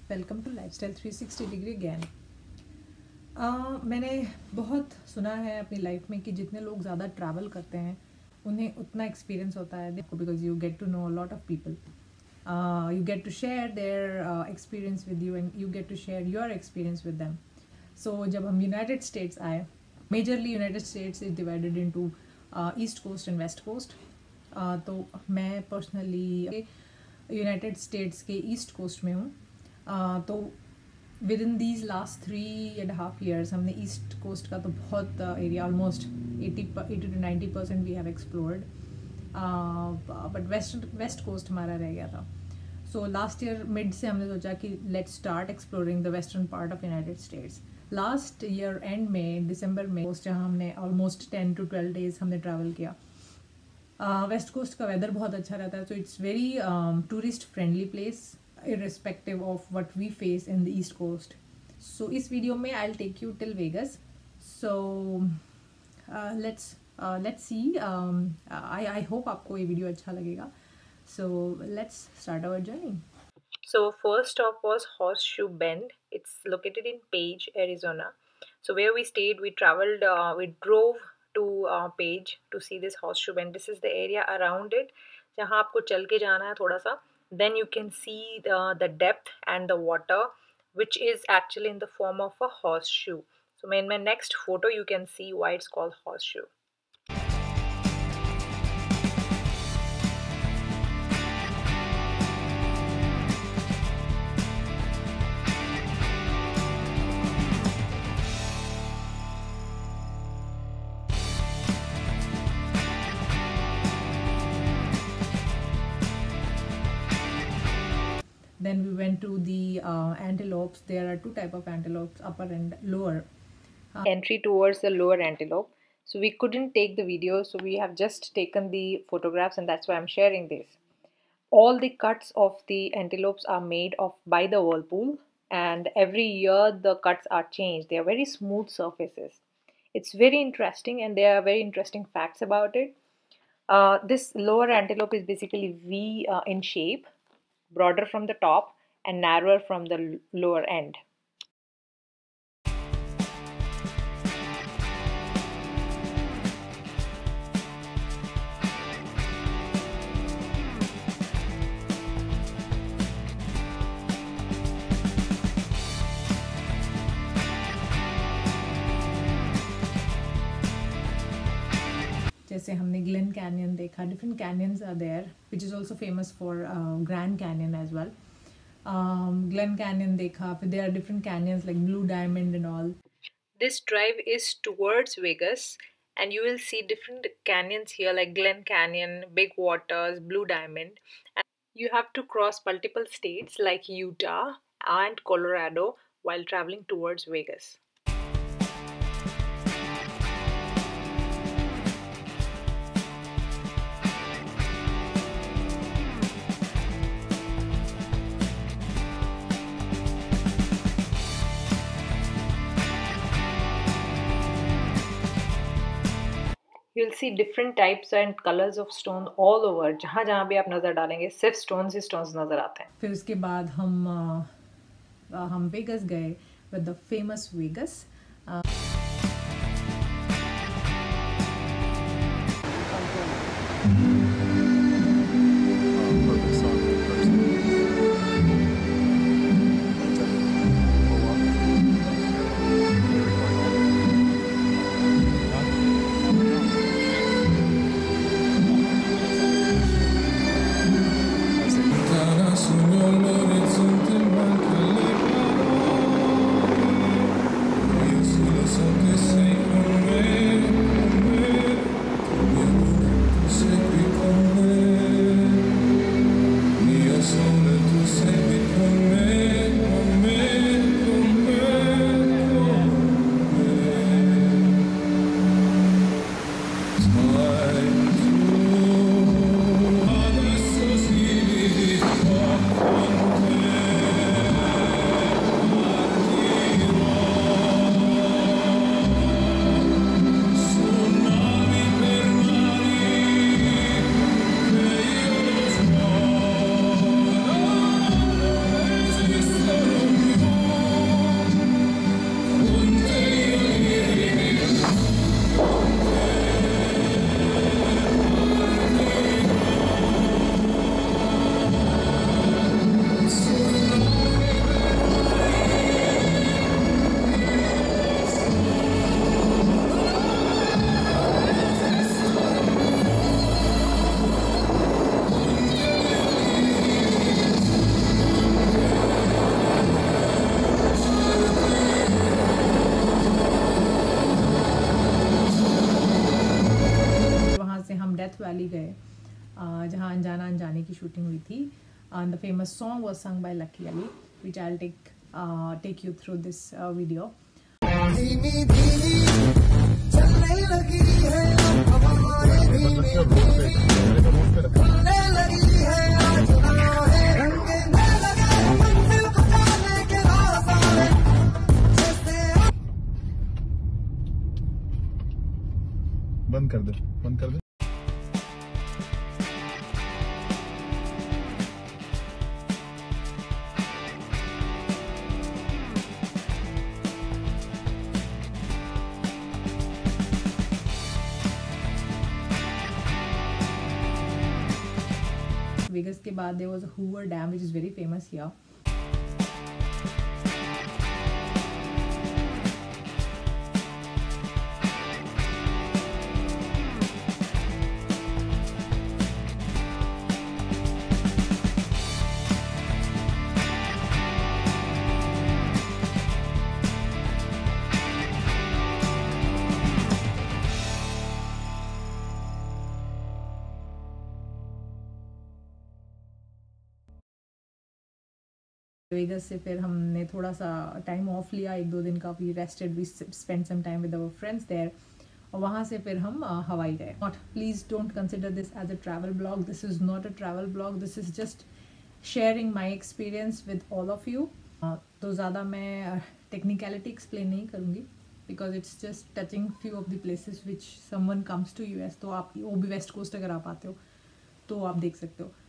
Welcome to lifestyle 360 degree again. मैंने बहुत सुना है अपनी लाइफ में कि जितने लोग ज़्यादा ट्रैवल करते हैं उन्हें उतना एक्सपीरियंस होता है, देखो, because you get to know a lot of people, you get to share their experience with you and you get to share your experience with them. So जब हम यूनाइटेड स्टेट्स आए, majorly United States is divided into East Coast and West Coast. तो मैं personally United States के East Coast में हूँ। तो within these last 3.5 years हमने ईस्ट कोस्ट का तो बहुत area, almost 80 to 90% we have explored, but West Coast हमारा रह गया था। सो लास्ट ईयर मिड से हमने सोचा कि let's start exploring the western part of United States. Last year end में, दिसंबर में, जहाँ हमने ऑलमोस्ट 10 to 12 days हमने ट्रैवल किया। वेस्ट कोस्ट का वेदर बहुत अच्छा रहता है, so it's very tourist friendly place irrespective of what we face in the east coast. So इस वीडियो में I'll take you till Vegas. So let's see. I hope आपको ये वीडियो अच्छा लगेगा. So let's start our journey. So first stop was Horseshoe Bend. It's located in Page, Arizona. So where we stayed, we traveled, we drove to Page to see this Horseshoe Bend. This is the area around it, जहाँ आपको चल के जाना है थोड़ा सा. Then you can see the depth and the water, which is actually in the form of a horseshoe. So in my next photo, you can see why it's called horseshoe. Then we went to the antelopes. There are two types of antelopes, upper and lower. Entry towards the lower antelope. So we couldn't take the video, so we have just taken the photographs, and that's why I'm sharing this. All the cuts of the antelopes are made by the whirlpool, and every year the cuts are changed. They are very smooth surfaces. It's very interesting, and there are very interesting facts about it. This lower antelope is basically V in shape, broader from the top and narrower from the lower end. जैसे हमने Glen Canyon देखा, different canyons are there, which is also famous for Grand Canyon as well. Glen Canyon देखा, फिर there are different canyons like Blue Diamond and all. This drive is towards Vegas, and you will see different canyons here like Glen Canyon, Big Waters, Blue Diamond. And you have to cross multiple states like Utah and Colorado while traveling towards Vegas. You'll see different types and colors of stone all over. जहाँ जहाँ भी आप नज़र डालेंगे सिर्फ stones ही stones नज़र आते हैं. फिर उसके बाद हम वेगस गए with the famous Vegas. Valley गए जहाँ अनजाना अनजाने की शूटिंग हुई थी. And the famous song was sung by Lucky Ali, which I'll take you through this video. बंद कर दे, बंद कर दे. Vegas के बाद there was a Hoover Dam which is very famous here. Vegas से फिर हमने थोड़ा सा टाइम ऑफ लिया, 1-2 दिन का. We rested, we spend some time with our friends there. और वहाँ से फिर हम हवाई गए. Not, please don't consider this as a travel blog. This is not a travel blog. This is just sharing my experience with all of you. तो ज़्यादा मैं technicality explain नहीं करूँगी because it's just touching few of the places which someone comes to US. तो आप वो भी west coast अगर आप आते हो तो आप देख सकते हो.